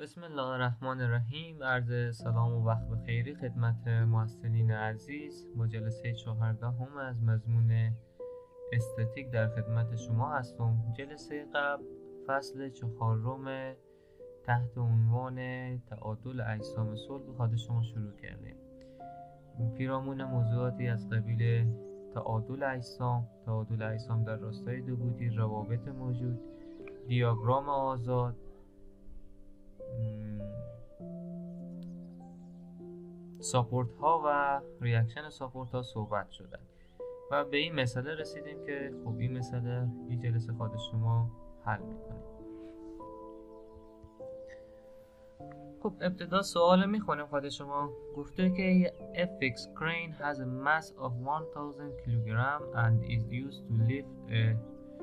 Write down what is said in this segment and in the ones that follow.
بسم الله الرحمن الرحیم. عرض سلام و وقت بخیری خدمت محصلین عزیز. با جلسه 14 از مضمون استاتیک در خدمت شما هستم. جلسه قبل فصل 4 تحت عنوان تعادل اجسام صلب به خاطر شما شروع کردیم. پیرامون موضوعاتی از قبیل تعادل اجسام در راستای دو بودی، روابط موجود، دیاگرام آزاد، ساپورت ها و ریاکشن ساپورت ها صحبت شدن و به این مسئله رسیدیم که خب این مسئله این جلسه خود شما حل میکنیم. خب ابتدا سوال میخونیم. خود شما گفته که FX crane has a mass of 1000 kilogram and is used to lift a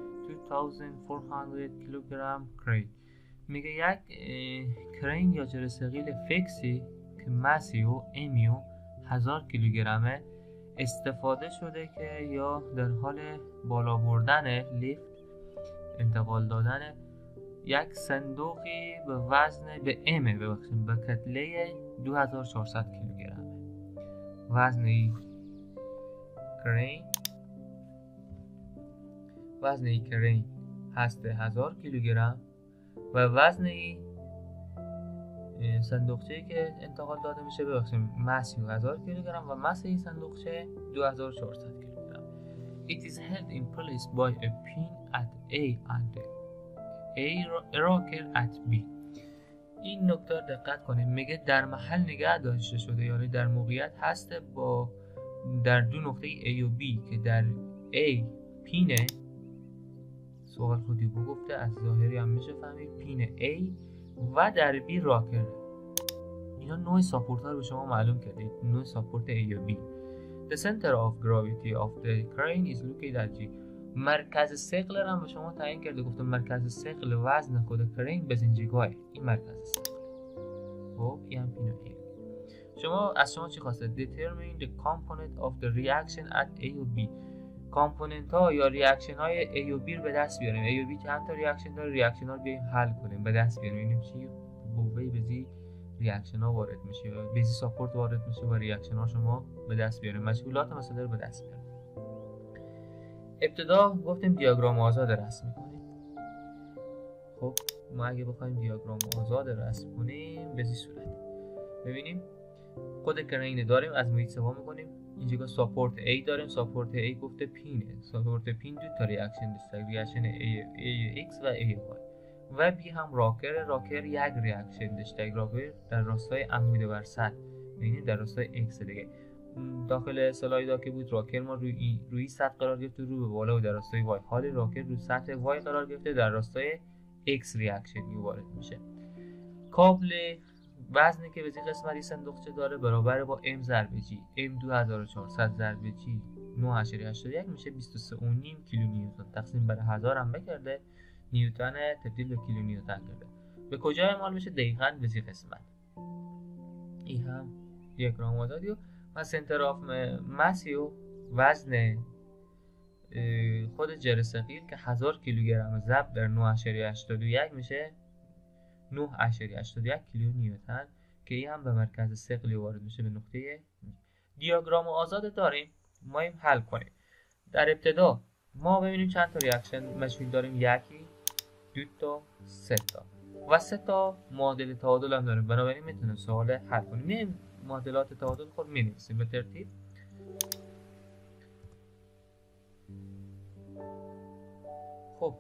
2400 kilogram crane. میگه یک کرین یا جرثقیل فکسی که مسی و امیو 1000 کیلوگرمه استفاده شده که یا در حال بالا بردن لیفت انتقال دادن یک صندوقی به وزن به کتله 2400 کیلوگرمه. وزن این کرین هست 1000 کیلوگرم و وزن این صندوقچه‌ای که انتقال داده میشه مس 1000 کیلوگرم و مس این صندوقچه 2400 کیلوگرم. It is held in place by a pin at A and a rocker at B. این نکته دقت کنید. میگه در محل نگه داشته شده، یعنی در موقعیت هست در دو نقطه A و B که در A پینه، سوال خودی گفته از ظاهری هم میشه فهمید پین A و در B راکر. اینا نوع ساپورت ها رو به شما معلوم کردید، نوع ساپورت A و B. The center of gravity of the crane is located at G. مرکز ثقل رو هم به شما تعیین کرده، گفتم مرکز ثقل وزن خود کرین به زنجیگاه این مرکز ثقل. خب این هم پین A. از شما چی خواسته؟ Determine the component of the reaction at A و B. کامپوننت ها یا ریاکشن های A و B رو به دست بیاریم. A و B چند تا ریاکشن داره، ریاکشن ها رو بیاریم حل کنیم، به دست بیاریم. ببینیم چی قوه بزی ریاکشن ها وارد میشه، بزی ساپورت وارد میشه و ریاکشن ها شما به دست بیاریم. مشغولات مسئله رو به دست بیاریم. ابتدا گفتیم دیاگرام آزاد رسم میکنیم. خب ما اگه بخوایم دیاگرام آزاد رسم کنیم به این صورت ببینیم خود کرین داریم، از محیط سوا میکنیم. اینجا ساپورت A داریم. ساپورت A گفته پینه. ساپورت پین دو تا ریاکشن داشته، ریاکشن AX و AY و B هم راکر یک ریاکشن داشته. راکر در راستای عمود بر سطح، یعنی در راستای X دیگه. داخل اسلایدها که بود راکر ما روی سطح قرار گرفته، رو به بالا و در راستای Y. حال راکر رو سطح Y قرار گرفته، در راستای X ریاکشن وارد میشه. کابل وزنی که به این قسمت این صندوقچه داره برابر با M ضرب G. M 2400 ضرب G 9.81 میشه 23.5 کیلو نیوتن. تقسیم بر 1000 هم بکرده، نیوتن تبدیل به کیلو نیوتن کرده. به کجا اعمال میشه؟ دقیقاً به این قسمت. این هم دیاگرام آزادی و سنتر آف مسی و وزن خود جرثقیل که 1000 کیلوگرم ضرب در 9.81 میشه 9.81 کیلو نیوتن که این هم به مرکز ثقلی وارد میشه به نقطه. دیاگرام آزاد داریم، ما این حل کنیم. در ابتدا ما ببینیم چند تا ریاکشن مشهور داریم، یکی، دو تا، سه تا و سه تا معادله تعادل هم داریم. بنابراین میتونیم سوال حل کنیم. میایم معادلات تعادل خود مینویسیم به ترتیب. خب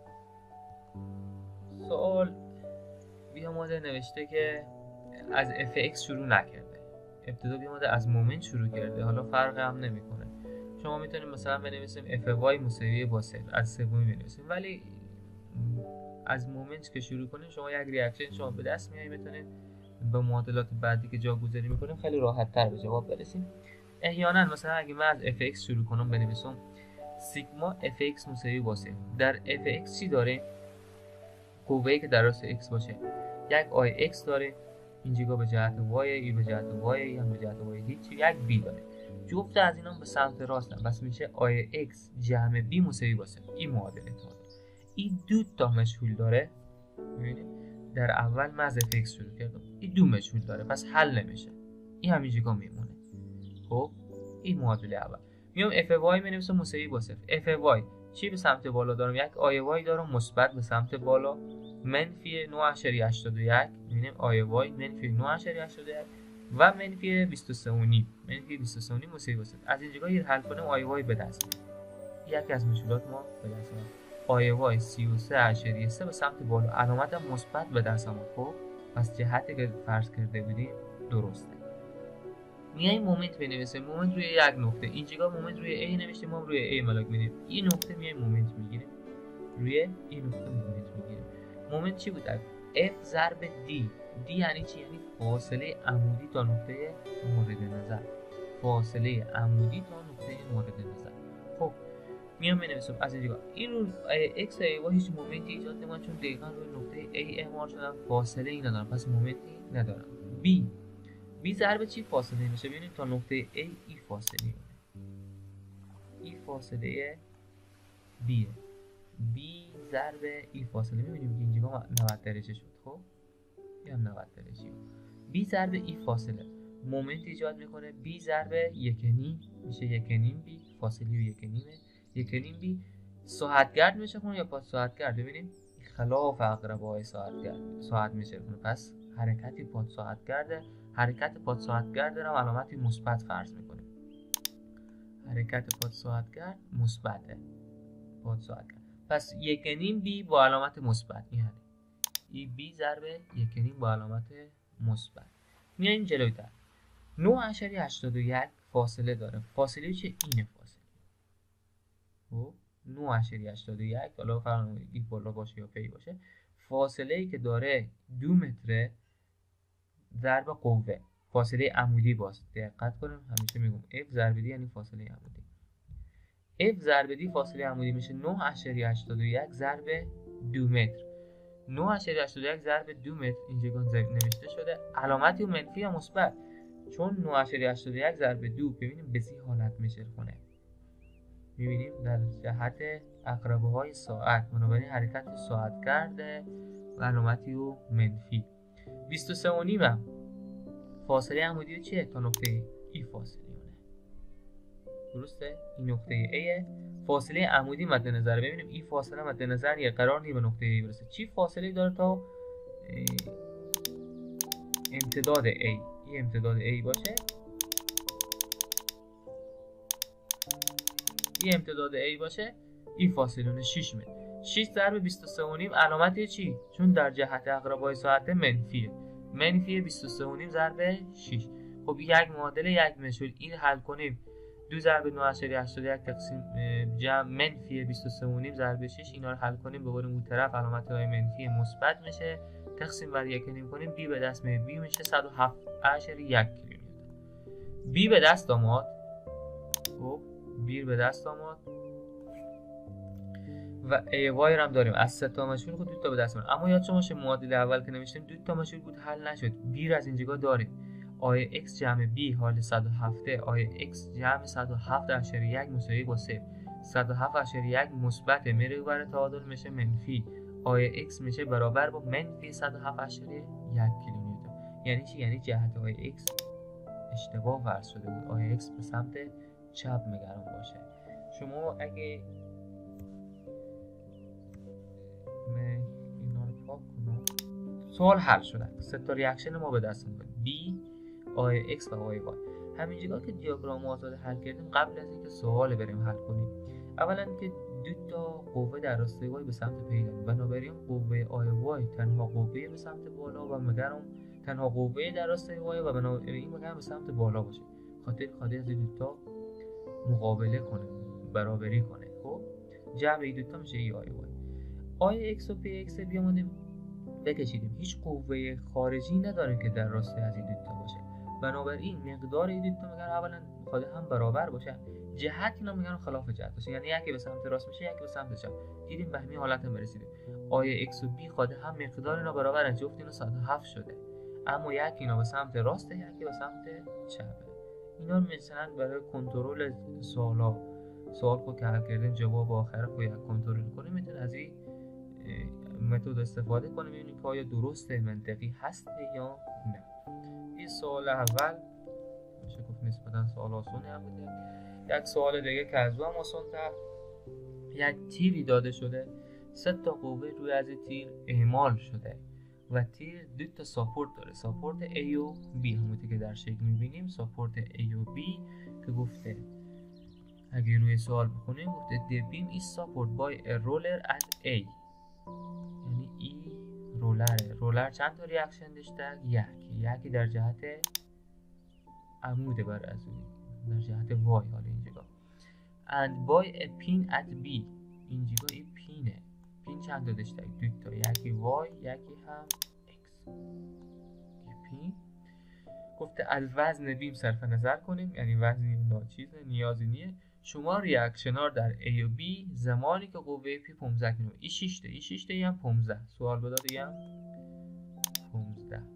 سوال بیاماده نوشته که از FX شروع نکرده، ابتدا بیاماده از مومنت شروع کرده. حالا فرق هم نمیکنه. شما میتونید مثلا بنویسیم FY مساوی با 0 از سومی بنویسیم، ولی از مومنت که شروع کنیم شما یک ریاکشن شما به دست میارید، میتونید به معادلات بعدی که جاگذاری میکنیم خیلی راحت تر به جواب برسیم. احیانا مثلا اگه من از FX شروع کنم بنویسم سیگما FX مساوی با 0. در FX چی داریم؟ قوه‌ای که در راست X باشه یک IX داره، اینجا به جهت Y، این به جهت Y، این به جهت Y، هیچ یک B داره. جفت از اینا به سمت راست هم، بس میشه IX جمع B مساوی با 0. این معادله تعادل. این دو تا مشغول داره. ببینید در اول محض fx شروع کردم، این دو مجهول داره پس حل نمیشه، این همینجا میمونه. خب این معادله اول. میام f(y) می‌نویسم مساوی با 0. f(y) چی به سمت بالا دارم؟ یک آی دارم مثبت به سمت بالا منفی 9.81 می‌بینیم آی منفی 9.81 و منفی 23.5 منفی 23.5 مساوی با 0. از این جایی حل کنیم آی به دست میاد. یکی از مشکلات ما به دست اومد. آی 33.3 به سمت بالا علامت هم مثبت به دست اومد. خب پس جهتی که فرض کرده بودیم درسته. میایم مومنت بنویسیم. مومنت روی یک نقطه، اینجا مومنت روی A نوشتیم، ما روی A ملاک میدیم. این نقطه میایم مومنت میگیریم، روی این نقطه مومنت میگیریم. مومنت چی بود؟ F ضرب D. D یعنی چی؟ یعنی فاصله عمودی تا نقطه مورد نظر. فاصله عمودی تا نقطه مورد نظر. خب میام بنویسم از اینجا این رو x و هیچ مومنتی ایجاد نمی‌کنه چون دقیقاً روی نقطه A اعمار شدن، فاصله ای ندارم پس مومنتی ندارم. B ضرب چی فاصله میشه؟ ببینید تا نقطه A ای فاصله میشه. ای فاصله B. B ضرب ای فاصله میبینیم که اینجا 90 درجه شد. خب این هم 90 درجه. B ضرب ای فاصله مومنت ایجاد میکنه. B ضرب 1.5 میشه 1.5 B، فاصله 1.5 B ساعتگرد میشه خونه یا پاد ساعتگرد. ببینیم خلاف اقربای ساعت میشه خونه، پس حرکتی پاد ساعتگرده. حرکت پاد ساعتگرد رو علامتی مثبت فرض میکنیم. حرکت پاد ساعتگرد مثبته. پاد ساعتگرد پس 1.5 B با علامت مثبت میاد. این B ضرب 1.5 با علامت مثبت. میایم جلوتر. 9.81 فاصله داره. فاصله چه؟ اینه فاصله. خب 9.81 حالا فرض این بالا باشه یا پی باشه. فاصله ای که داره 2 متره ضرب قوه. فاصله عمودی باز. دقت کنیم همیشه میگم F ضرب D یعنی فاصله عمودی. F ضرب D فاصله عمودی میشه 9.81 ضرب 2 متر. 9.81 ضرب 2 متر اینجا نوشته شده. علامتی منفی یا مثبت؟ چون 9.81 ضرب 2 ببینیم به این حالت میشه خونه. میبینیم در جهت اقربه های ساعت، بنابراین حرکت ساعت کرده و علامتی و منفی. 23.5 فاصله عمودی چیه؟ تا نقطه ای فاصله اونه. درسته؟ این نقطه A فاصله عمودی مد نظر. ببینیم این فاصله مد نظر یه قرار نی به نقطه A برسه. چی فاصله داره تا امتداد A؟ این امتداد A باشه. این امتداد A باشه. این فاصله اونه 6 متر. 6 ضرب 23.5 علامت چی؟ چون در جهت اقربای ساعت منفیه. منفی 23.5 ضرب 6. خب یک معادله یک مجهول این حل کنیم. 2 ضرب 9.81 تقسیم جمع منفی 23.5 ضرب 6 اینا رو حل کنیم به اون طرف علامت های منفی مثبت میشه. تقسیم بر 1 کنیم B به دست میاد. B میشه 107.1 کیلومتر. B به دست آمد. خب B به دست آمد و AY هم داریم. از 3 تا مجهول خود 2 تا به دست میاد. اما یاد شما باشه معادله اول که نوشتیم 2 تا مجهول بود حل نشد. B از اینجا داریم. آی x جمع B حال 107 آی x جمع 107.1 مساوی با 0. 107.1 مثبت میره بر تعادل میشه منفی. آی x میشه برابر با منفی 107.1 کیلومتر. یعنی چی؟ یعنی جهت آی x اشتباه فرض شده بود. آی x به سمت چپ میگرم باشه. شما اگه اینا رو پاک کنم سوال حل شده. سه تا ریاکشن ما به دست میاد. B آی x و آی y. همینجا که دیاگرام آزاد حل کردیم قبل از اینکه سوال بریم حل کنیم اولا که 2 تا قوه در راستای y به سمت پی داریم. بنابراین قوه آی y تنها قوه به سمت بالا و مگرم تنها قوه در راستای y و بنابراین مگرم به سمت بالا باشه. خاطر از 2 تا مقابله کنه، برابری کنه. خب جمع این 2 تا میشه ای آی y. آی x و پی x بیامونیم بکشیدیم. هیچ قوه خارجی نداریم که در راستای از این 2 تا باشه. بنابراین مقدار این 2 تا میگن اولا خود هم برابر باشه. جهت اینا میگن خلاف جهت باشه. یعنی یکی به سمت راست میشه یکی به سمت چپ. دیدیم به همین حالت هم برسیدیم. آی x و b خود هم مقدار اینا برابرن. جفت اینا 107 شده. اما یکی اینا به سمت راسته یکی به سمت چپه. اینا مثلا برای کنترل سوال خود که حل کردیم جواب آخر خود یک کنترل کنیم میتونه از این متد استفاده کنیم ببینیم که آیا درسته، منطقی هست یا نه. این سوال اول میشه گفت نسبتا سوال آسونی هم بوده. یک سوال دیگه که از هم آسان‌تر، یک تیری داده شده، 3 تا قوه روی از تیر اعمال شده و تیر 2 تا ساپورت داره، ساپورت A و B، همونطور که در شکل میبینیم ساپورت A و B که گفته اگه روی سوال بخونیم گفته the beam is supported by a roller at A، یعنی ای رولر چند تا ریاکشن داشته؟ یکی در جهت عمود بر از در جهت Y، حالا اینجا and by a pin at B، اینجا این پینه، پین چند تا داشته؟ 2 تا، یکی Y یکی هم X. پین گفته از وزن بیم صرف نظر کنیم، یعنی وزنی ناچیزه، نیازی نیه. شما ریاکشنار در A و B زمانی که قوه P 15 کنیم، این 6 تا، این 6 تا، هم 15. سوال بداد هم 15، هم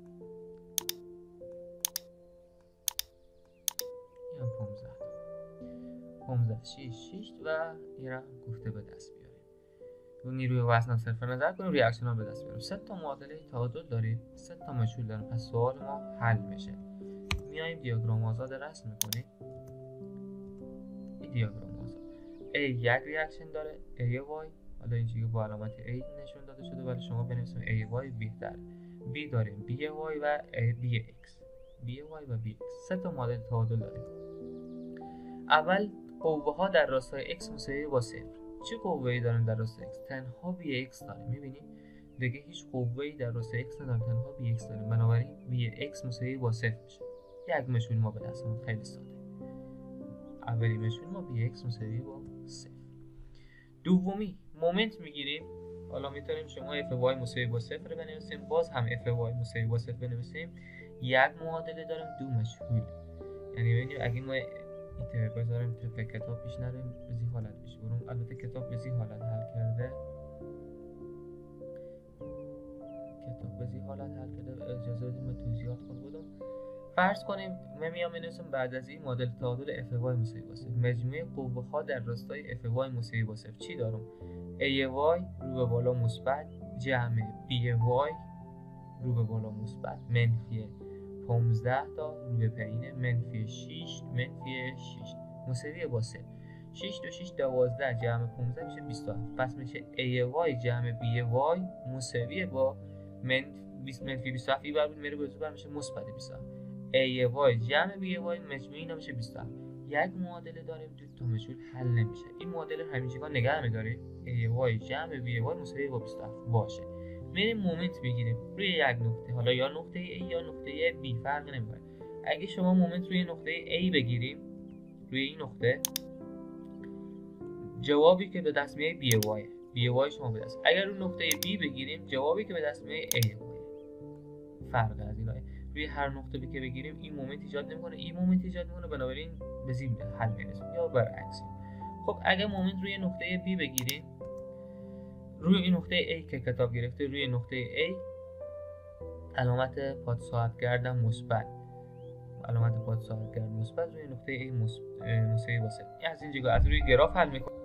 15 6 و این را گفته به دست بیاریم. نیروی وزن صرف نظر کنیم، ریاکشن ها به دست بیاریم. 3 تا معادله تعادل داریم، 3 تا مجهول داریم، پس سوال ما حل میشه. میایم دیاگرام آزاد رسم میکنیم. این دیاگرام آزاد A یک ریاکشن داره، A Y، حالا اینجا با علامت A نشون داده شده ولی شما بنویسیم A Y بهتره. B داریم B Y و B X، B Y و B X. 3 تا معادله تعادل داریم. اول قوه ها در راستای x مساوی با 0. چه قوه‌ای داریم در راستای x؟ تنها bx داریم. می‌بینید دیگه هیچ قوه‌ای در راستای x نداریم، تنها bx داریم. بنابراین bx مساوی با 0 میشه. یک مجهول ما به دست اومد، خیلی ساده. اولی مجهول ما bx مساوی با 0. دومی مومنت میگیریم. حالا میتونیم شما fy مساوی با 0 بنویسیم، باز هم fy مساوی با 0 بنویسیم. یک معادله داریم، دو مجهول. یعنی ببینید اگه ما بذاریم تو کتاب پیش نریم بزی حالت پیش بریم. البته کتاب بزی حالت حل کرده، اجازه بدیم من توضیحات بدم. فرض کنیم من میام بنویسم بعد از این مدل تعادل f y مساوی با 0 مجموعه قوه ها در راستای f y مساوی با 0 چی دارم؟ a y رو به بالا مثبت جمع b y رو به بالا مثبت منفی 15 تا رو به پایین منفی 6 منفی 6 مساوی با 0. 6 دو 6 12 جمع 15 میشه 27. پس میشه ay جمع by مساوی با منفی 27. این برابر میره به زبر میشه مثبت 27. ay جمع by مجموع اینا میشه 27. یک معادله داریم، دو تا مجهول حل نمیشه. این معادله همیشگان نگه می‌داریم ay جمع by مساوی با 27 باشه. میریم مومنت بگیریم روی یک نقطه، حالا یا نقطه A یا نقطه B فرق نمیکنه. اگه شما مومنت روی نقطه A بگیریم، روی این نقطه جوابی که به دست میاد BY شما به دست. اگر روی نقطه B بگیریم جوابی که به دست میاد AY. فرق از اینه. روی هر نقطه که بگیریم این مومنت ایجاد نمیکنه، این مومنت ایجاد میکنه، بنابراین به زیر حل میرسیم یا برعکس. خب اگه مومنت روی نقطه B بگیریم، روی این نقطه A که کتاب گرفته، روی نقطه A علامت پادساعتگرد مثبت، علامت پادساعتگرد مثبت، روی نقطه A مساوی با 0. از این جگاه از روی گراف حل میکنیم.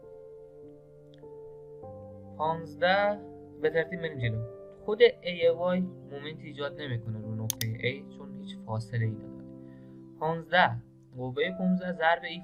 15 به ترتیب بریم جلو. خود AY مومنت ایجاد نمیکنه روی نقطه A چون هیچ فاصله ای نداره. 15 قوه 15 ضرب این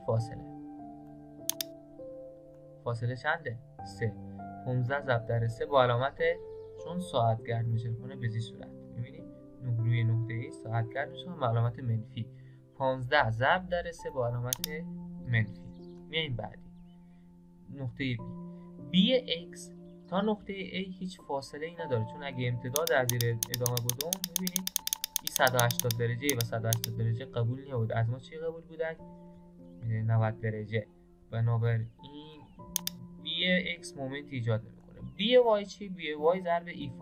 فاصله چنده؟ 3. 15 ضرب در 3 با علامت چون ساعتگرد میشه کنه به این صورت. میبینید روی نقطه ای ساعتگرد میشه با علامت منفی. 15 ضرب در 3 با علامت منفی. میایم بعدی نقطه B x تا نقطه A هیچ فاصله ای نداره چون اگه امتداد از زیر ادامه بدون میبینید این 180 درجه و 180 درجه قبول نبود. از ما چی قبول بودن؟ 90 درجه. بنابراین BX مومنت ایجاد نمیکنه. BY چی؟ BY ضرب ای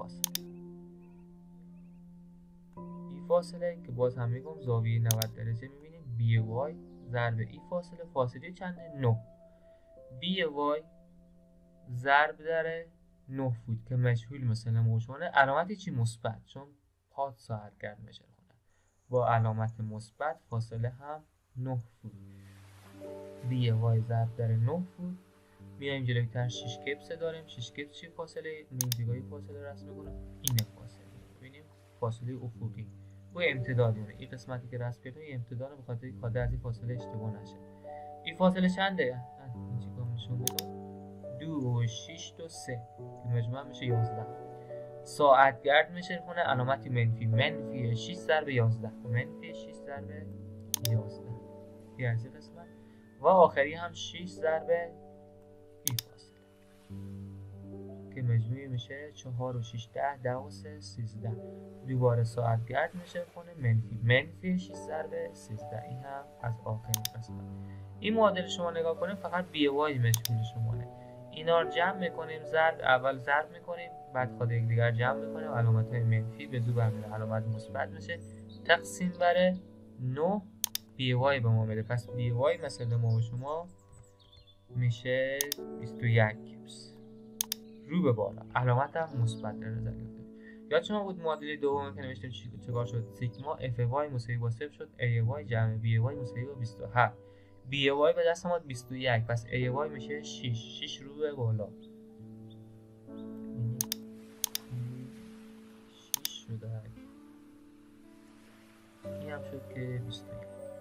فاصله که باز هم میگم زاویه 90 درجه میبینیم. BY ضرب ای فاصله چنده؟ 9. BY ضرب در 9 فوت که مجهول مثلا موجونه، علامتی چی؟ مثبت چون پاد ساعتگرد میشه کنه با علامت مثبت، فاصله هم 9 فوت. BY ضرب در 9 فوت میایم جلوتر 6 کپس داریم. 6 کپس چی فاصله 9 جیگایی فاصله رسم میکنه. اینه فاصله. ببینیم فاصله افقی با امتداد اونه. این قسمتی که رسم کردیم امتداد به خاطر اینکه از این فاصله اشتباه نشه. این فاصله چنده؟ این چیکار نشون بدم 2 و 6 و 3 که مجموع میشه 11. ساعت گرد میشه خونه علامتی منفی 6 ضرب 11 منفی 6 ضرب 11 این از این قسمت و آخری هم 6 ضرب این فاصله که مجموعی میشه 4 و 6 10 و 3 13. دوباره ساعت گرد میشه خونه منفی 6 ضرب 13. این هم از آخرین قسمت. این معادل شما نگاه کنیم فقط بی وای مجهول شماره. اینا رو جمع میکنیم اول ضرب میکنیم بعد خود یکدیگر جمع میکنیم علامت های منفی به دو برمیره علامت مثبت میشه تقسیم بر 9 بی وای به ما میده. پس بی وای مثلا ما و شما میشه 21 کپس رو به بالا علامت هم مثبت در نظر گرفته. یاد شما بود معادله دوم که نوشتیم چیکار شد؟ سیگما اف وای مساوی با 0 شد ای وای جمع بی وای مساوی با 27. بی وای به دست ما 21 پس ای وای میشه 6 رو به بالا 6 شده. این هم شد که 21.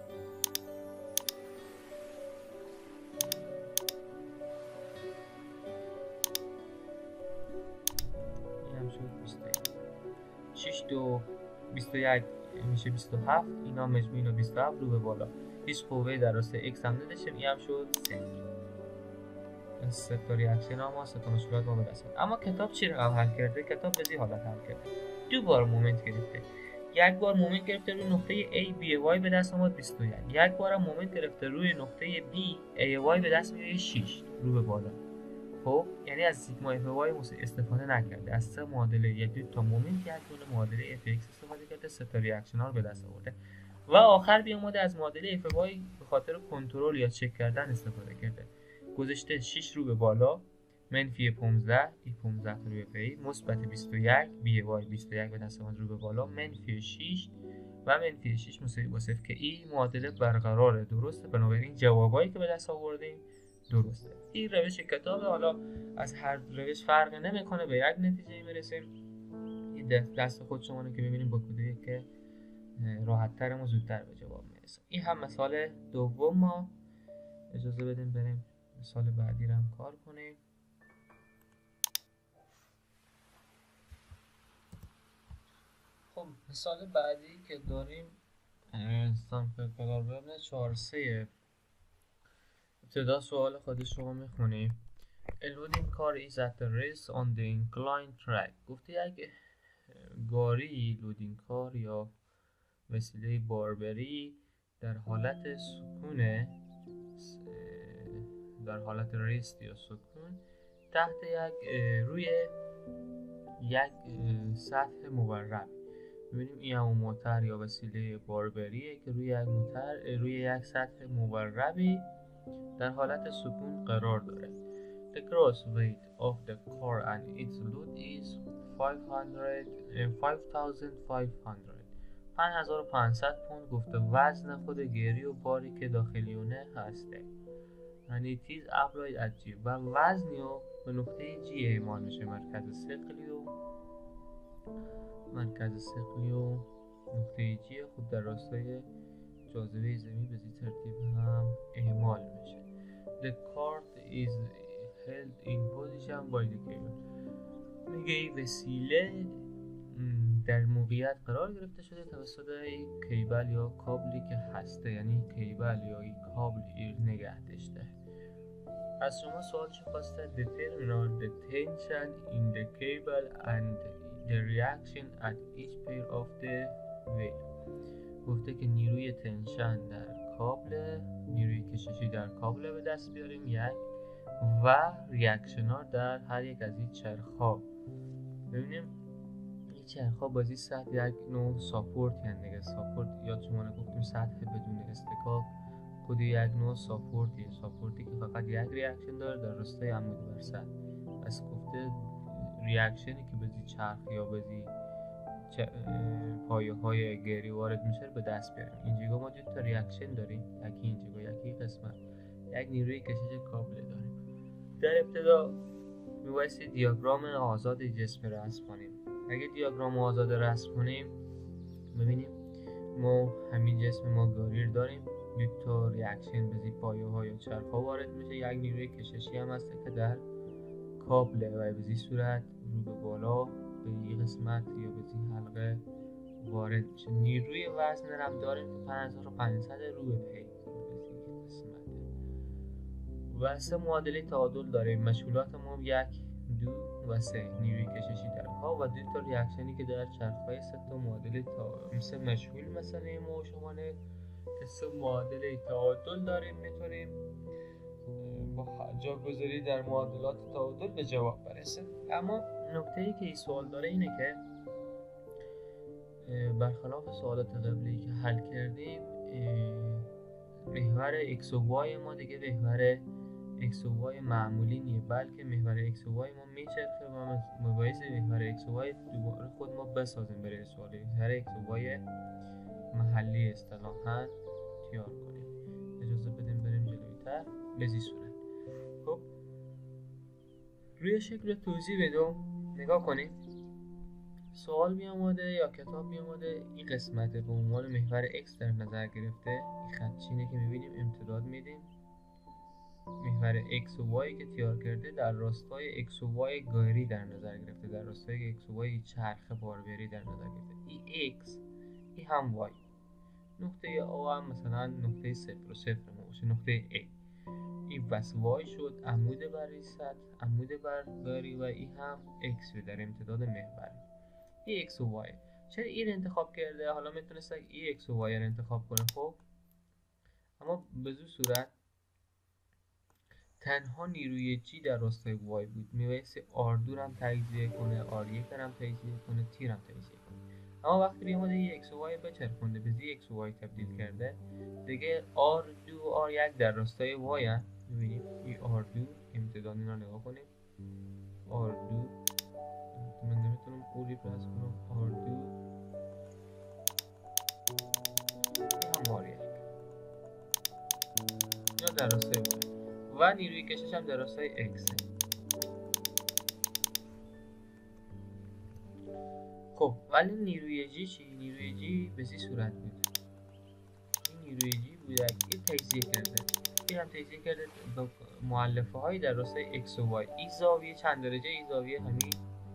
این هم شد 21. 6 دو 21 میشه 27. اینا مجموعین و 27 رو به بالا. هیچ قوه در راستای x هم نداشتیم. این هم شد 0. این سه تا ریاکشن ها ما سه تا مشکلات ما به دست آورد. اما کتاب چی رقم حل کرده؟ کتاب به این حالت حل کرده. دو بار مومنت گرفته. یک بار مومنت گرفته روی نقطه A B Y به دست آورد 21. یک بار مومنت گرفته روی نقطه B A Y به دست میاره 6 رو به بالا. خب یعنی از سیگما اف وای استفاده نکرده. از سه معادله یک تا مومنت یک دونه معادله اف ایکس استفاده کرده. سه تا ریاکشن ها رو به دست آورده. و آخر بیامده از معادله اف وای به خاطر کنترل یا چک کردن استفاده کرده. گذاشته 6 رو به بالا منفی 15 ای 15 روی پی مثبت 21 بی وای 21 به دست آمد رو به بالا منفی 6 و منفی 6 مساوی با 0 که این معادله برقراره. درسته؟ بنابراین جوابایی که به دست آوردیم درسته. این روش کتابه. حالا از هر روش فرق نمیکنه به یک نتیجه میرسیم. این دست خود شما رو که ببینیم با کدومی که راحت تر و زودتر به جواب میرسیم. این هم مثال دوم. ما اجازه بدیم بریم مثال بعدی رو هم کار کنیم. خب مثال بعدی که داریم سامپل کلار ببینه 4-3. ابتدا سوال خود شما میخونیم. A loading car is at the race on the inclined track. گفته یک گاری لودینگ کار یا وسیله باربری در حالت سکونه در حالت ریست یا سکون تحت روی یک سطح مورب. ببینیم این همون موتور یا وسیله باربریه که روی یک سطح موربی در حالت سکون قرار داره. The gross weight of the car and its load is 5500 پوند. گفته وزن خود گیری و باری که داخلیونه هسته. and it is applied at G و وزنی رو به نقطه G اعمال میشه. مرکز ثقلی و نقطه G خود در راستای جاذبه زمین به این ترتیب هم اعمال میشه. The cart is held in position by the cable. میگه این وسیله در موقعیت قرار گرفته شده توسط کیبل یا کابلی که هسته. یعنی کیبل یا این کابل نگه داشته. از شما سوال چی خواسته؟ Determine the tension in the cable and the reaction at each pair of the wheel. گفته که نیروی تنشن در کابل، نیروی کششی در کابل به دست بیاریم یک و ریاکشن ها در هر یک از این چرخ‌ها. ببینیم این چرخ‌ها بازی سطح یک نوع ساپورت یعنی دیگه ساپورت یا شما گفتیم سطح بدون استکاک خود یک نوع ساپورتی که فقط یک ریاکشن داره در راستای عمودی بر سطح. پس گفته ریاکشنی که بازی چرخ یا بازی پایه های گیری وارد میشه به دست بیاریم. اینجا ما دو تا ریاکشن داریم، یکی اینجا یکی قسمت یک نیروی کشش کابل داریم. در ابتدا میبایستی دیاگرام آزاد جسم رسم کنیم. اگه دیاگرام آزاد رسم کنیم ببینیم ما همین جسم ما گاریر داریم، یک تا ریاکشن به پایه ها یا چرخ ها وارد میشه، یک نیروی کششی هم هست که در کابل و به صورت رو به بالا به این قسمت یا به این حلقه وارد میشه. نیروی وزن هم داریم که 5500 رو به پی قسمت و 3 معادله تعادل داریم. مشغولات ما 1، 2 و 3 نیروی کششی در ها و 2 تا ریاکشنی که در چرخ‌های 3 تا معادله مثل مشغول مثلا ما و شما نه که 3 معادله تعادل داریم، میتونیم با جاگذاری در معادلات تعادل به جواب برسیم. اما نکته‌ای که این سوال داره اینه که برخلاف سوالات قبلی که حل کردیم محور x و y ما دیگه محور x و y معمولی نیه، بلکه محور x و y ما میچرخه و مبایسه محور x و y دوباره خود ما بسازیم برای سوال محور x و y محلی اصطلاحاً تیار کنیم. اجازه بدیم بریم جلویتر به این صورت. خب روی شکل توضیح بدم نگاه کنیم. سوال میاماده یا کتاب میاماده این قسمت به عنوان محور x در نظر گرفته، این خطچینه که میبینیم امتداد میدیم محور x و y که تیار کرده در راستای x و y گاری در نظر گرفته، در راستای x و y چرخ باربری در نظر گرفته. این x این هم y، نقطه A هم مثلا نقطه 0 و 0 ما باشه، نقطه A این بس y شد، عمود بر ریست، عمود بر گاری و این هم x در امتداد محور. این x و y چرا این رو انتخاب کرده؟ حالا میتونست این x و y رو انتخاب کنه خب، اما به زور صورت تنها نیروی G در راستای y بود، میبایستی R2 هم تجزیه کنه، R1 هم تجزیه کنه، T هم تجزیه کنه. اما وقتی بیامده این x و y بچرخونده به z x و y تبدیل کرده دیگه R2 و R1 در راستای y هست. میبینیم این R2 امتداد این رو نگاه کنیم، R2 من نمیتونم پولی پرس کنم، R2 این هم R1 یا در راستای y و نیروی کشش هم در راستای x. خب ولی نیروی جی چی؟ نیروی جی به این صورت بود، این نیروی جی بود این تجزیه کرده، این هم تجزیه کرده با مؤلفه هایی در راستای x و y. این زاویه چند درجه؟ این زاویه همین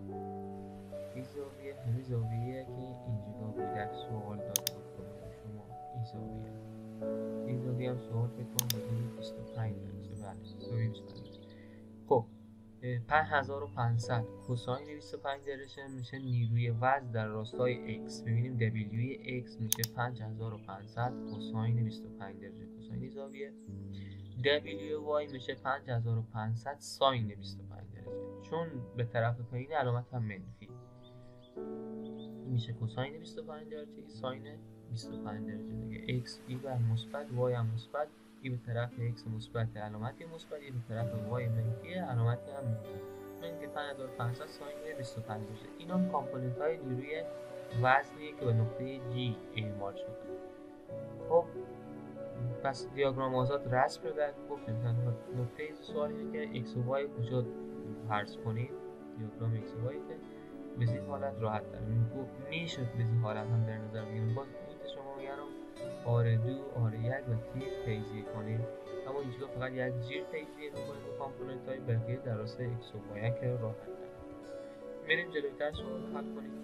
زاویه که اینجا بود سوال داد شما، این زاویه هم سوال بکنم بگیم 25 درجه. بله زاویه 25 درجه. خب 5500 کوساین 25 درجه میشه نیروی وزن در راستای x. ببینیم W x میشه 5500 کوساین 25 درجه کوساین زاویه، W y میشه 5500 ساین 25 درجه، چون به طرف پایین علامت هم منفی میشه کوساین 25 درجه ساین 25 درجه دیگه. x ای بر مثبت y هم مثبت، ای به طرف x مثبت علامتی مثبت، ای به طرف y منفی علامتی هم منفی. این که 5500 ساین 25 درجه. اینا هم کامپوننت های نیروی وزنیه که به نقطه G اعمال شده. خب پس دیاگرام آزاد رسم شده. گفتیم نقطه سوال اینه که x و y کجا فرض کنیم، دیاگرام x و y که به این حالت راحت تر میشد به این حالت هم در نظر بگیریم. باز بود شما میگم R2 R1 و T تجزیه کنیم، اما اینجا فقط یک زیر تجزیه میکنیم به کامپوننت های بقیه در راستای x و y که راحت تر. میریم جلوتر سوال حل کنیم.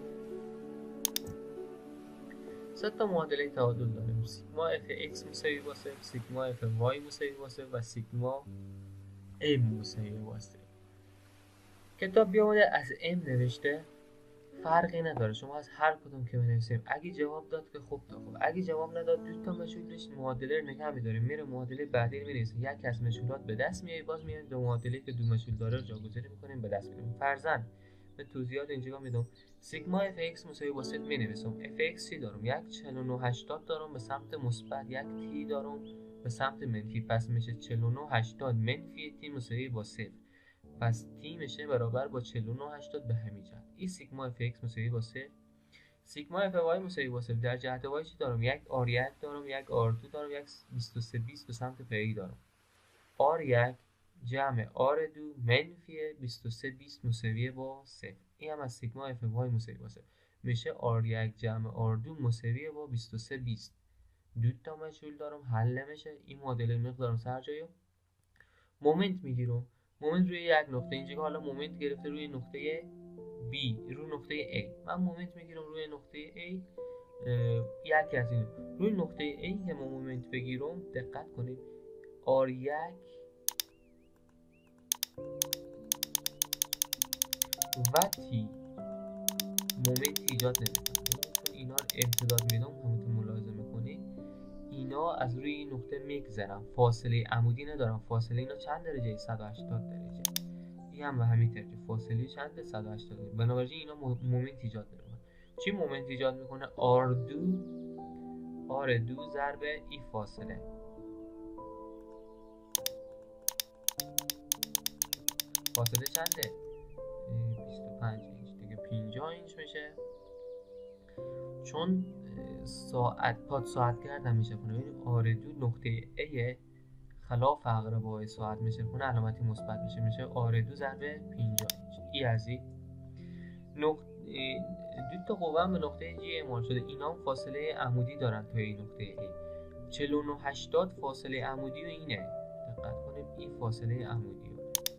3 تا معادله تعادل داریم، سیگما fx مساوی با 0، سیگما fy مساوی با 0 و سیگما m مساوی با 0. کتاب بیامده از m نوشته، فرقی نداره شما از هر کدوم که بنویسیم. اگه جواب داد که خوب تا خوب، اگه جواب نداد دو تا مشغولش معادله رو نگه می‌داریم، میره معادله بعدی رو می‌نویسیم، یک از مشغولات به دست میاد، باز میایم دو معادله که دو مشغول داره رو جاگذاری می‌کنیم به دست میاریم. فرضاً به توضیحات اینجا میدم سیگما fx مساوی با 0 می‌نویسم. fx چی دارم؟ یک 4980 دارم به سمت مثبت، یک t دارم به سمت منفی، پس میشه 4980 منفی t مساوی با 0. پس t میشه برابر با 4980 به همین جهت. این سیگما fx مساوی با 0. سیگما fy مساوی با 0 در جهت y چی دارم؟ یک r1 دارم، یک r2 دارم، یک 2320 به سمت پی دارم. r1 جمع آردو منفی 23 20 مساویه با 0. این هم از سیگما اف وای مساوی با 0 میشه R1 جمع آردو مساویه با 23 20. دو تا مجهول دارم حل نمیشه. این معادله مقدارم سر جایو مومنت میگیرم. مومنت روی یک نقطه، اینجا که حالا مومنت گرفته روی نقطه B روی نقطه A، من مومنت میگیرم روی نقطه A. یکی از این روی نقطه A که ما مومنت بگیرم، دقت کنید R1 و T مومنت ایجاد نمیکنه، چون اینا رو امتداد میدم. همونطور ملاحظه میکنید اینا از روی این نقطه میگذرن، فاصله عمودی ندارن. فاصله اینا چند درجه؟ 180 درجه. این هم به همین ترتیب فاصله چند؟ 180 درجه. بنابراین اینا مومنت ایجاد نمیکنه. چی مومنت ایجاد میکنه؟ R2 ضرب این فاصله. فاصله چنده؟ 25 اینچ دیگه 50 اینچ میشه. چون پاد ساعت گردم میشه کنه. ببینیم R2 نقطه A خلاف اقربای ساعت میشه کنه، علامتی مثبت میشه R2 ضرب 50 اینچ. ای از این دو تا قوه به نقطه G اعمال شده. اینا هم فاصله عمودی دارن تا این نقطه A. 4980 فاصله عمودی و اینه. دقت کنید این فاصله عمودی.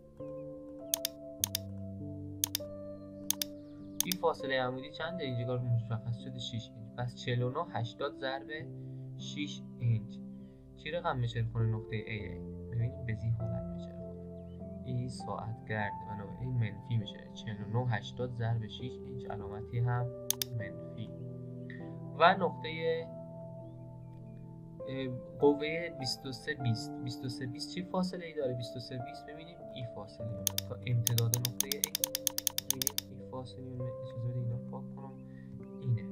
این فاصله عمودی چنده؟ اینجا مشخص شده 6 اینچ. پس 4980 ضرب 6 اینچ چی رقم میشه خونه نقطه A؟ ببینید به این حالت میشه. این ساعت گرد بنابراین منفی میشه. 4980 ضرب 6 اینچ علامتی هم منفی. و نقطه قوه 23 20 چی فاصله ای داره؟ 23 20 ببینیم این فاصله تا امتداد نقطه A. ببینید این فاصله اجازه بده اینا پاک کنم. اینه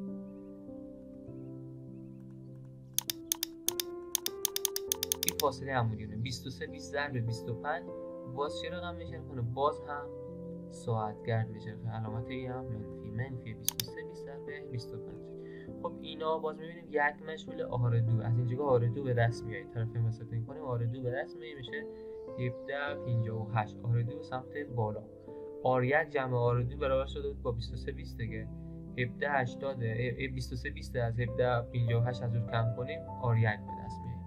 این فاصله عمودیونه. 23 20 ضرب 25 باز چه رقم میشه کنه؟ باز هم ساعت گرد میشه. علامت ای هم منفی 23 20 ضرب 25. خب اینا باز میبینیم یک مجهول R2. از اینجا R2 به دست میاد، طرف وسط میکنیم R2 به دست میشه 1758. R2 به سمت بالا. R1 جمع R2 برابر شده بود با 23 20 دیگه. 1780 23 20 از 1758 از اون کم کنیم R1 به دست میاد.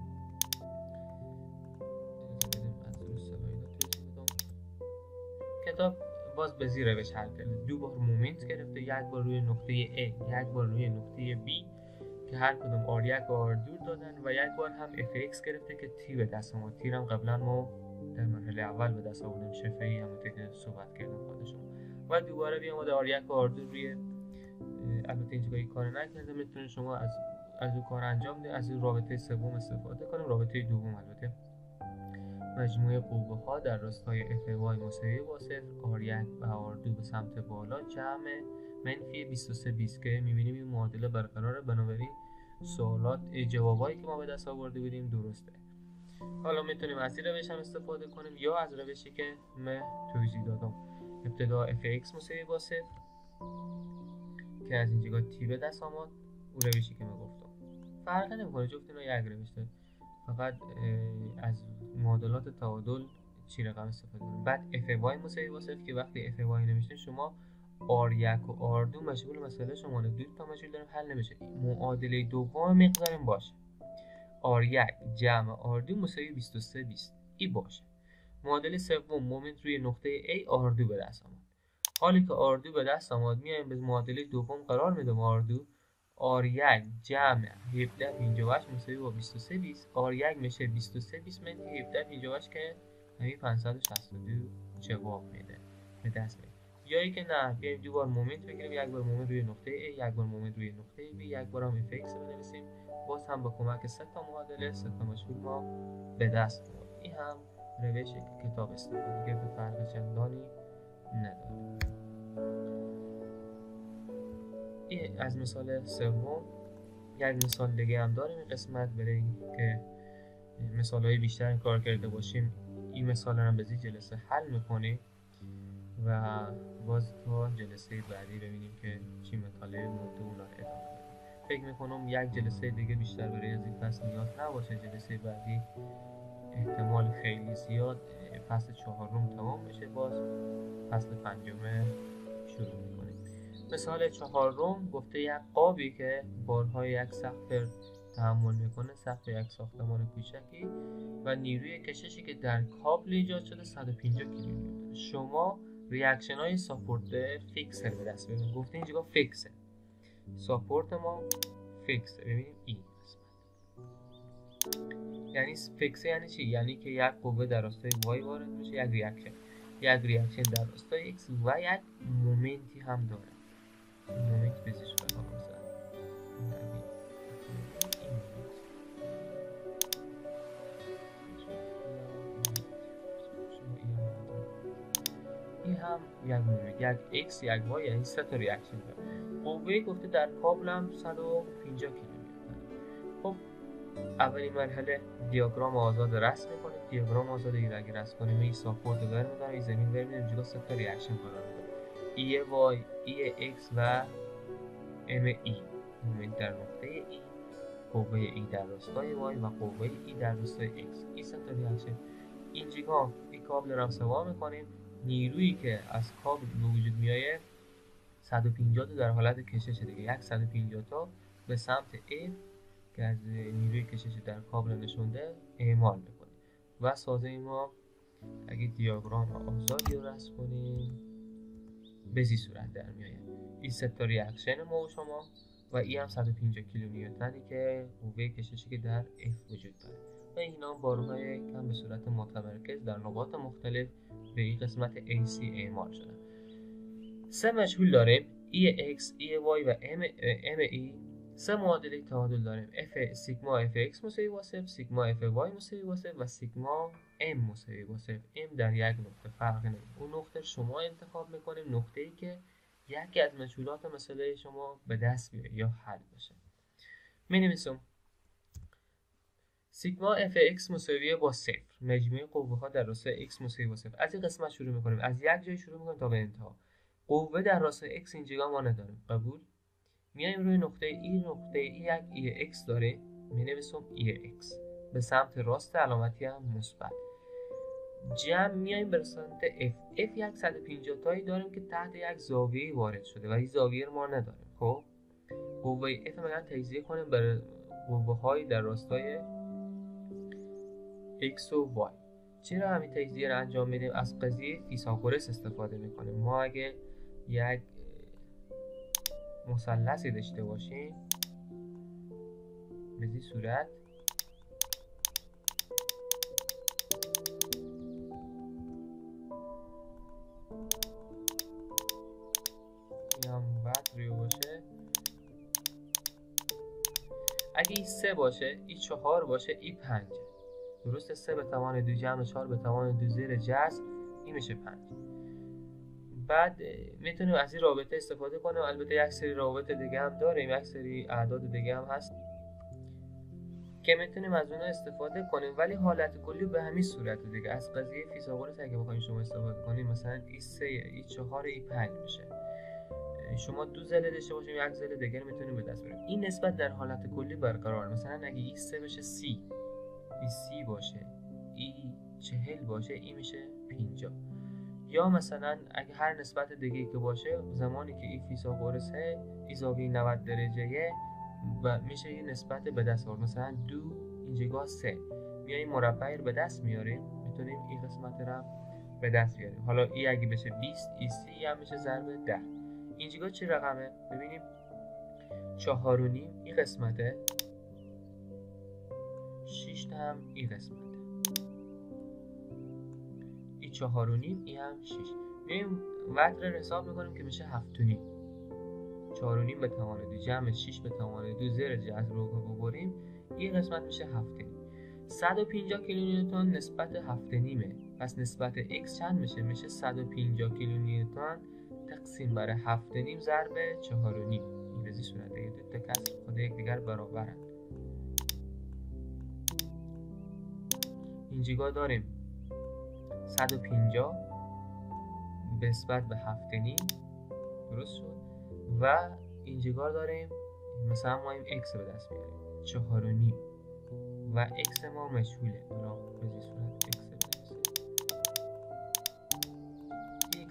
کتاب باز به زیر روش حل کرده. دو بار مومنت گرفته، یک بار روی نقطه A، یک بار روی نقطه B که هر کدوم R1 و R2 دادن، و یک بار هم fx گرفته که T به دست آورد. T هم قبلا ما در مرحله اول به دست آوردیم، شفهی همونطور که صحبت کردم خودشون. و دوباره بیامده R1 و R2 روی البته اینجا کار نکرده، میتونید شما از اون کار انجام بدید، از این رابطه سوم استفاده کنیم. رابطه دوم البته مجموعه قوه ها در راستای FY مساوی با 0 R1 و R2 به سمت بالا جمع منفی 23 20 که میبینیم این معادله برقراره. بنابراین سوالات جوابایی که ما به دست آورده بودیم درسته. حالا میتونیم از این روش هم استفاده کنیم یا از روشی که من توضیح دادم. ابتدا fx مساوی با 0 که از اینجا t به دست آمد، اون روشی که من گفتم فرقی نمیکنه، جفت اینا یک روشه. فقط از معادلات تعادل چی رقم استفاده کنیم. بعد fy مساوی با 0 که وقتی fy نمیشه شما R1 و R2 مشغول مسئله شما دو تا مشغول داریم حل نمیشه. معادله دوم مقداریم باشه R1 جمع R2 مساوی 23 20 این باشه. معادله سوم مومنت روی نقطه A R2 به دست آمد. حالی که R2 به دست آمد میایم به معادله دوم قرار میدم R2 R1 جمع 1758 مساوی با 23 20. R1 میشه 23 20 منفی 1758 که همین 562 جواب میده به دست میاد. یا ای که نه بیایم دو بار مومنت بگیریم، یک بار مومنت روی نقطه A، یک بار مومنت روی نقطه B، یک بار هم fx بنویسیم. باز هم با کمک سه تا معادله سه تا مشغول ما به دست میاد. این هم روشی که کتاب استفاده کرده، فرق چندانی نداره. این از مثال سوم. یک مثال دیگه هم داریم این قسمت، برای که مثالهای بیشتر کار کرده باشیم این مثال هم به جلسه حل میکنیم و باز تا جلسه بعدی ببینیم که چی مطالعه مورد اون رو ادامه بدیم. فکر میکنم یک جلسه دیگه بیشتر برای از این پس نیاز نباشه. جلسه بعدی احتمال خیلی زیاد فصل 4 تمام بشه باز فصل 5 شروع میکنیم. مثال 4 گفته یک قابی که بارهای یک سقف تحمل میکنه، سقف یک ساختمان کوچکی و نیروی کششی که در کابل ایجاد شده 150 کیلومتر. شما ریاکشن های ساپورت فیکسر به دست ببینید. گفته اینجا فیکسه، ساپورت ما فیکسه. ببینیم این یعنی فیکسه یعنی چی؟ یعنی که یک قوه در راستای وای وارد میشه، یک ریاکشن در راستای ایکس و یک مومنتی هم داره. مومنت بزیش بکنم مثلا این هم یک مومنت، یک ایکس یک وای، یعنی 3 تا ریاکشن داره. قوه گفته در کابل هم 150 کیلومتر. خب اولین مرحله دیاگرام آزاد رسم میکنیم. دیاگرام آزاد رو اگه رسم کنیم این ساپورت رو برمی‌داریم، این زمین برمی‌داریم، جلو 3 تا ریاکشن قرار می‌دیم. ای وای، ای ایکس و ام ای. مومنت در نقطه ای، قوه ای در راستای وای و قوه ای در راستای ایکس. این 3 تا ریاکشن اینجا این کابل رو سوا می‌کنیم. نیرویی که از کابل به وجود میاد 150 تا در حالت کشش دیگه، 150 تا به سمت A که از نیروی کشش در کابل نشونده اعمال میکنیم و سازه ما اگه دیاگرام آزادی رو رسم کنیم به زی صورت در میاد. این 3 تا ریاکشن ما و شما و این هم 150 کیلومتری که قوه کششی که در F وجود داره و اینا بارهای کم به صورت متمرکز در نقاط مختلف به این قسمت AC اعمال شدن. 3 مجهول داریم EX, EY و ME. 3 معادله تعادل داریم F سیگما FX مساوی با 0، سیگما FY مساوی با 0 و سیگما M مساوی با 0. M در یک نقطه فرق نمیکنه، اون نقطه شما انتخاب میکنیم، نقطه‌ای که یکی از مجهولات مسئله شما به دست بیاره یا حل بشه. می‌نویسم سیگما FX مساوی با 0، مجموع قوه ها در راستای X مساوی با 0. از این قسمت شروع میکنیم، از یک جای شروع میکنیم تا به انتها. قوه در راستای X اینجا ما نداریم، قبول. میایم روی نقطه یک ای X داره، مینویسم ای X به سمت راست، علامتی هم مثبت. جمع میایم به سمت F یک 150 تایی داریم که تحت یک زاویه وارد شده و این زاویه ما نداریم. خب قوه F میگن تجزیه کنیم بر قوه های در راستای X و Y. چرا همین تجزیه رو انجام میدیم؟ از قضیه فیثاغورس استفاده میکنیم. ما اگه یک مثلثی داشته باشیم به این صورت این هم بعد روی باشه، اگه این 3 باشه، این 4 باشه، این 5. درسته؟ 3 به توان 2 جمع 4 به توان 2 زیر جذر، این میشه 5. بعد میتونیم از این رابطه استفاده کنیم. البته یک سری روابط دیگه هم داریم، یک سری اعداد دیگه هم هست که میتونیم از اونها استفاده کنیم، ولی حالت کلی به همین صورت دیگه. از قضیه فیثاغورس اگه بخواید شما استفاده کنیم، مثلا این 3، این 4، این 5 میشه. شما 2 ضلع داشته باشیم، یک ضلع دیگه میتونیم به دست بیاریم. این نسبت در حالت کلی برقرار. مثلا اگه این 3 بشه 30، این 30 باشه، این 40 باشه، این میشه 50. یا مثلا اگه هر نسبت دیگه که باشه، زمانی که این فیثاغورسه این زاویه 90 درجه و میشه یه نسبت به دست آورد. مثلا 2 اینجا 3 میایم مربعی رو به دست میاریم، میتونیم این قسمت رو به دست بیاریم. حالا این اگه بشه 20، این 30 هم میشه ضرب 10. اینجا چه رقمه؟ ببینیم 4.5 این قسمته، 6 هم این قسمته، این 4.5 این هم 6. میایم وتر رو حساب میکنیم که میشه 7.5. 4.5 به توان 2 جمع 6 به توان 2 زیر جذر رو ببریم، این قسمت میشه 7.5. 150 کیلونیوتن نسبت 7.5. پس نسبت x چند میشه؟ میشه 150 کیلونیوتن تقسیم بر 7.5 ضرب 4.5. این به این صورت دیگه دو تا کسر خود یکدیگر برابرن. اینجا داریم 150 نسبت به 7.5 درست شد و اینجا داریم مثلا ما این x رو به دست بیاریم 4.5 و x ما مجهوله. حالا به این صورت x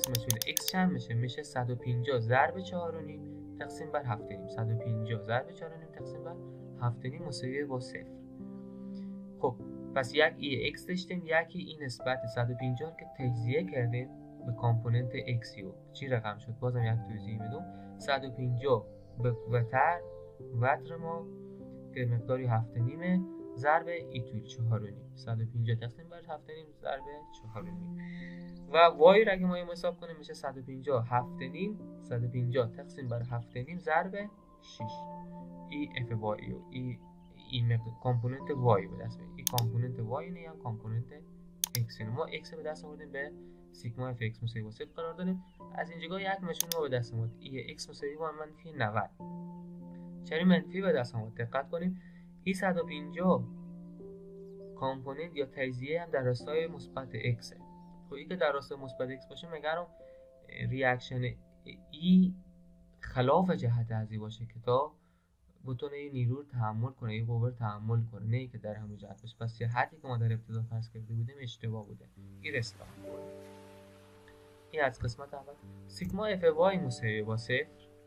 x مسئول x چند میشه؟ میشه 150 ضرب 4.5 تقسیم بر 7.5. 150 ضرب 4.5 تقسیم بر 7.5 مساوی با 0. خب پس یک ای x داشتیم، یکی این نسبت 150 که تجزیه کردیم به کامپوننت x یو چی رقم شد؟ بازم یک توضیح میدم. 150 به وتر ما که مقداری 7.5 ضرب ای طول 4.5. 150 تقسیم بر 7.5 ضرب 4.5 و وای را اگه ما حساب کنیم میشه 150 7.5 150 تقسیم بر 7.5 ضرب 6. ای اف وای این کامپوننت وای به دست میاریم. این کامپوننت وای نه هم کامپوننت x. ما x به دست آوردیم به سیگما اف x مساوی با 0 قرار دادیم. از اینجا یک نشون ما به دست اومد ای x مساوی با منفی 90. چرا منفی به دست اومد؟ دقت کنیم این 150 کامپوننت یا تجزیه هم در راستای مثبت x. خب این که در راستای مثبت x باشه میگم ریاکشن ای خلاف جهت ازی باشه که تا بتونه این نیرو رو تحمل کنه، این قوه رو تحمل کنه، نه که در همون جهت باشه. پس جهتی که ما در ابتدا فرض کرده بودیم اشتباه بوده. این اصلاح کنه. این از قسمت اول. سیگما اف وای مساوی با 0.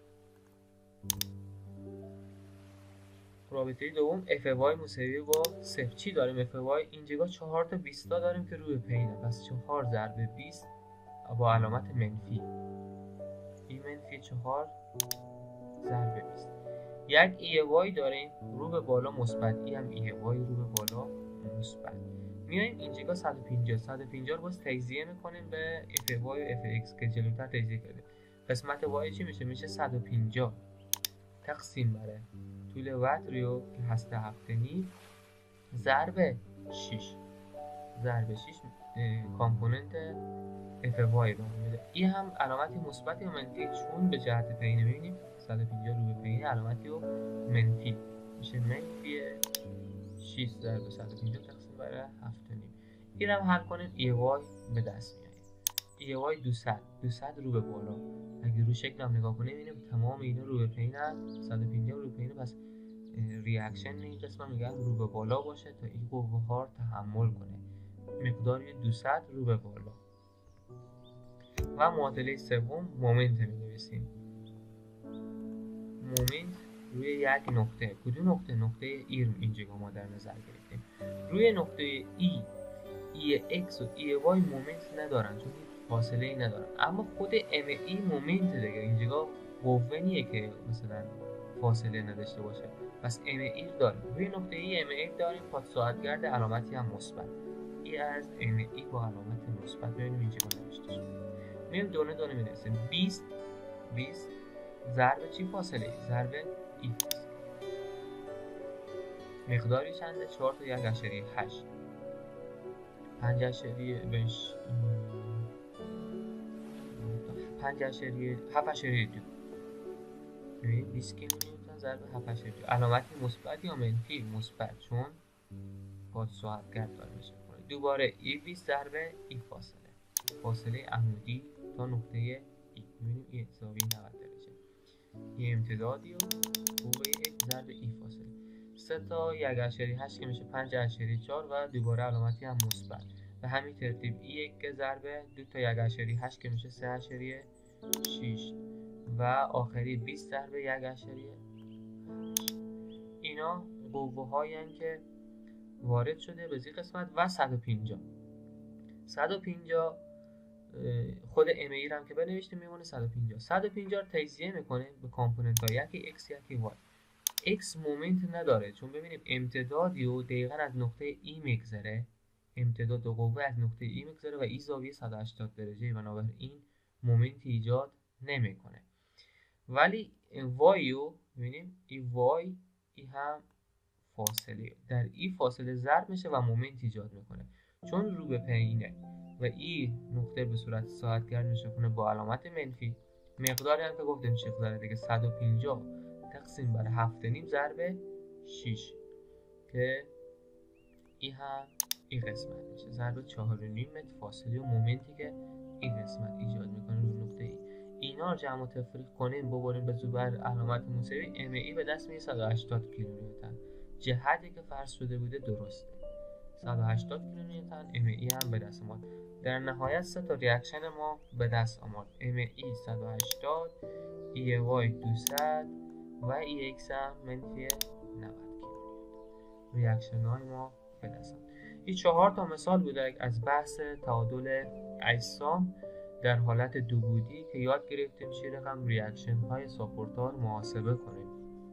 رابطه دوم اف وای مساوی با 0. چی داریم؟ اف وای اینجا 4 تا 20 داریم که روی پینه، پس 4 ضرب 20 با علامت منفی. این منفی 4 ضرب 20. یک ای وای داریم رو به بالا مثبت، این هم ای وای رو به بالا مثبت. میایم اینجا 150 رو باز تجزیه میکنیم به اف وای و اف ایکس که جلوتر تجزیه کردیم. قسمت وای چی میشه؟ میشه 150 تقسیم بر طول وتر که هست 7.5 ضرب 6 کامپوننت اف وای رو میده. این هم علامتی مثبت یا منفی چون به جهت پینه میبینیم 150 رو به پینه علامتی و منفی میشه منفی 6 ضرب 150 تقسیم بر 7.5. این هم حل کنیم ای وای به دست میاد. ای وای 200 رو به بالا. اگه رو شکل هم نگاه کنیم میبینیم تمام اینا رو به پینه، 150 رو به پینه، پس ریاکشن این قسمت میگم رو به بالا باشه تا این قوه ها رو تحمل کنه. مقداری 200 رو به بالا. و معادله سوم مومنت می‌نویسیم. مومنت روی یک نقطه. کدوم نقطه؟ نقطه ای رو اینجا ما در نظر گرفتیم. روی نقطه ای x و ای y مومنت ندارن چون فاصله ای ندارن، اما خود ام ای مومنت دیگه. اینجا قوه نیه که مثلا فاصله نداشته باشه، پس ام ای داریم. روی نقطه ای ام ای داریم، پس ساعتگرد علامتی هم مثبت. ای از ام ای با علامت مثبت ببینیم اینجا نوشته شده. میایم دونه دونه می‌نویسیم. 20 ضرب چی فاصله؟ ضرب ای فاصله. مقداری چنده؟ 4 تا 1.8 5.7.2 ببینید 20 کیلومتر ضرب 7.2 علامتی مثبت یا منفی؟ مثبت چون با ساعتگرد داره میشه. دوباره ای 20 ضرب ای فاصله عمودی تا نقطه ای. میبینیم ای حسابی 90 درجه. یه امتدادی و قوه یک ضرب ای فاصله 3 تا 1.8 که میشه 5.4 و دوباره علامتی هم مثبت. به همین ترتیب ای یک که ضرب 2 تا 1.8 که میشه 3.6 و آخری 20 ضرب 1.8. اینا قوه هایی هستند که وارد شده به این قسمت. و 150 خود ام ای رو هم که بنوشتیم میمونه 150 رو تجزیه میکنه به کامپوننت ها یکی x یکی y. x مومنت نداره چون ببینیم امتدادی و دقیقاً از نقطه ای میگذره، امتداد دو قوه از نقطه ای میگذره و ای زاویه 180 درجه بنابراین مومنت ایجاد نمیکنه. ولی y رو ببینیم ای y ای هم فاصله در ای فاصله ضرب میشه و مومنت ایجاد میکنه چون رو به پینه و ای نقطه به صورت ساعتگرد میشه کنه با علامت منفی. مقداری هم که گفتیم چه داره دیگه 150 تقسیم بر 7.5 ضرب 6 که ای هم این قسمت میشه ضرب 4.5 متر فاصله و مومنتی که این قسمت ایجاد میکنه رو نقطه ای. اینا رو جمع و تفریق کنیم ببریم به زبر علامت مساوی ام ای به دست میاد 180 کیلومتر. جهتی که فرض شده بوده درسته. 180 کیلومتر MAE هم به دست آمد. در نهایت 3 تا ریاکشن ما به دست آمد. MAE 180، EAY 200 و EX هم منفی 90 کیلومتر. ریاکشن های ما به دست آمد. این 4 تا مثال بوده از بحث تعادل اجسام در حالت دو بودی که یاد گرفتیم چی رقم ریاکشن های ساپورتار محاسبه کنیم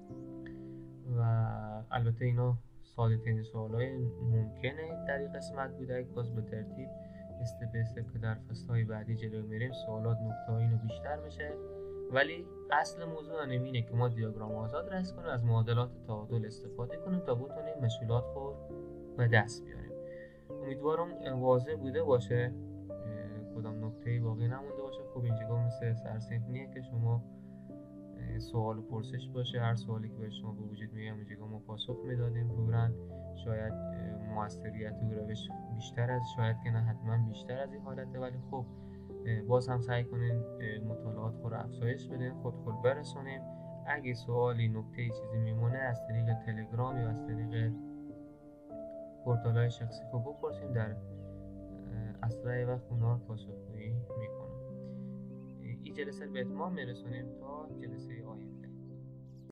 و البته اینا ساده ترین سوال های ممکنه در این قسمت بوده. باز به ترتیب استپ که در فصل های بعدی جلو میریم سوالات نکته های اینو بیشتر میشه، ولی اصل موضوع اینه که ما دیاگرام آزاد رسم کنیم، از معادلات تعادل استفاده کنیم تا بتونیم مشکلات رو به دست بیاریم. امیدوارم واضح بوده باشه، کدام نکته‌ای باقی نمونده باشه. خب اینجا مثل سرسیمفونیه که شما سوال و پرسش باشه، هر سوالی که به شما به وجود میاد اینجا ما پاسخ میدادیم فوراً. شاید موثریت و روش بیشتر از، شاید که نه حتما بیشتر از این حالته، ولی خب باز هم سعی کنین مطالعات رو افزایش بدین، خود برسونیم. اگه سوالی نکته چیزی میمونه از طریق تلگرام یا از طریق پورتال‌های شخصی خب بپرسیم، در اسرع وقت اونا رو پاسخگویی میکنم. این جلسه رو به اتمام میرسونیم تا جلسه آینده.